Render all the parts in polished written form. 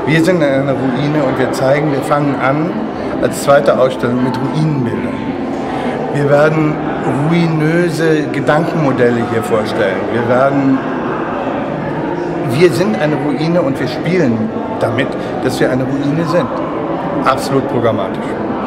Wir sind in einer Ruine und wir fangen an als zweite Ausstellung mit Ruinenbildern. Wir werden ruinöse Gedankenmodelle hier vorstellen. Wir sind eine Ruine und wir spielen damit, dass wir eine Ruine sind. Absolut programmatisch.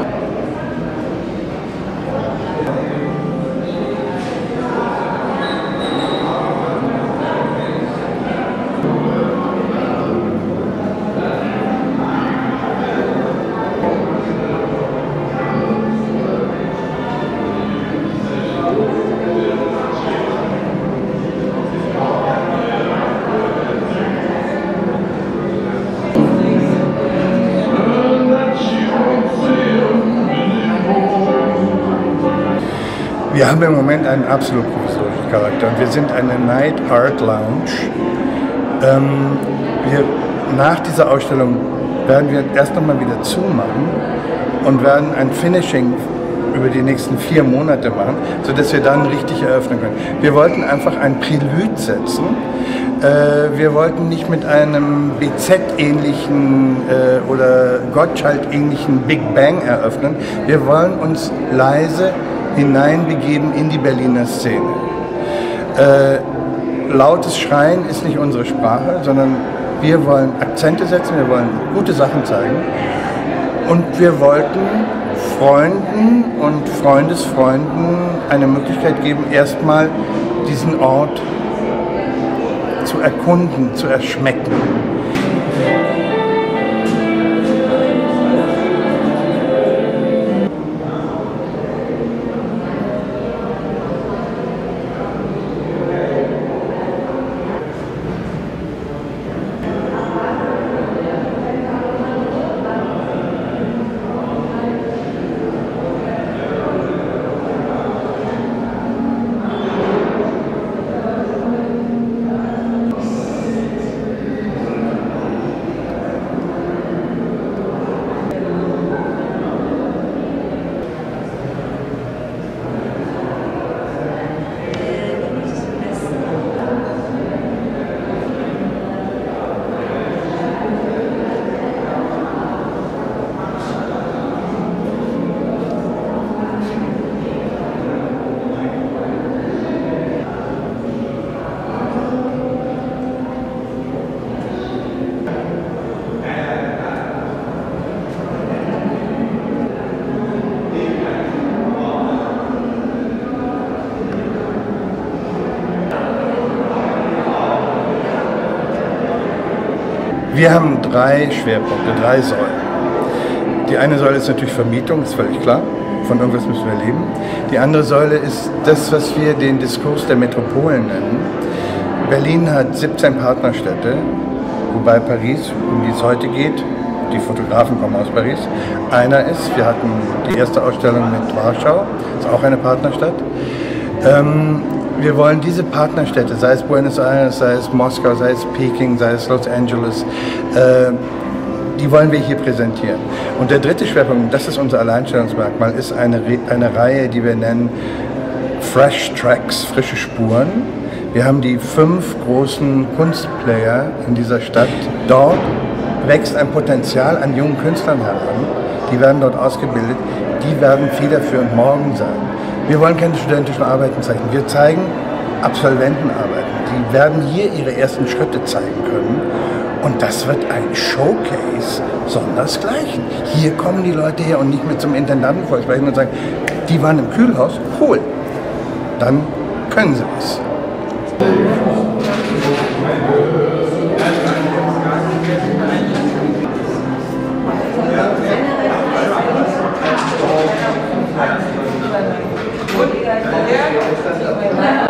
Wir haben im Moment einen absolut provisorischen Charakter und wir sind eine Night Art Lounge. Nach dieser Ausstellung werden wir erst nochmal wieder zumachen und werden ein Finishing über die nächsten 4 Monate machen, sodass wir dann richtig eröffnen können. Wir wollten einfach ein Prälude setzen. Wir wollten nicht mit einem BZ-ähnlichen oder Gottschalk-ähnlichen Big Bang eröffnen. Wir wollen uns leise hineinbegeben in die Berliner Szene. Lautes Schreien ist nicht unsere Sprache, sondern wir wollen Akzente setzen, wir wollen gute Sachen zeigen und wir wollten Freunden und Freundesfreunden eine Möglichkeit geben, erstmal diesen Ort zu erkunden, zu erschmecken. Wir haben 3 Schwerpunkte, 3 Säulen. Die eine Säule ist natürlich Vermietung, ist völlig klar. Von irgendwas müssen wir leben. Die andere Säule ist das, was wir den Diskurs der Metropolen nennen. Berlin hat 17 Partnerstädte, wobei Paris, um die es heute geht, die Fotografen kommen aus Paris, einer ist. Wir hatten die erste Ausstellung mit Warschau, ist auch eine Partnerstadt. Wir wollen diese Partnerstädte, sei es Buenos Aires, sei es Moskau, sei es Peking, sei es Los Angeles, die wollen wir hier präsentieren. Und der dritte Schwerpunkt, das ist unser Alleinstellungsmerkmal, ist eine Reihe, die wir nennen Fresh Tracks, frische Spuren. Wir haben die 5 großen Kunstplayer in dieser Stadt. Dort wächst ein Potenzial an jungen Künstlern heran. Die werden dort ausgebildet, die werden federführend morgen sein. Wir wollen keine studentischen Arbeiten zeigen. Wir zeigen Absolventenarbeiten. Die werden hier ihre ersten Schritte zeigen können. Und das wird ein Showcase sondersgleichen. Hier kommen die Leute her und nicht mehr zum Intendanten vorsprechen und sagen, die waren im Kühlhaus, cool. Dann können sie was. Ja.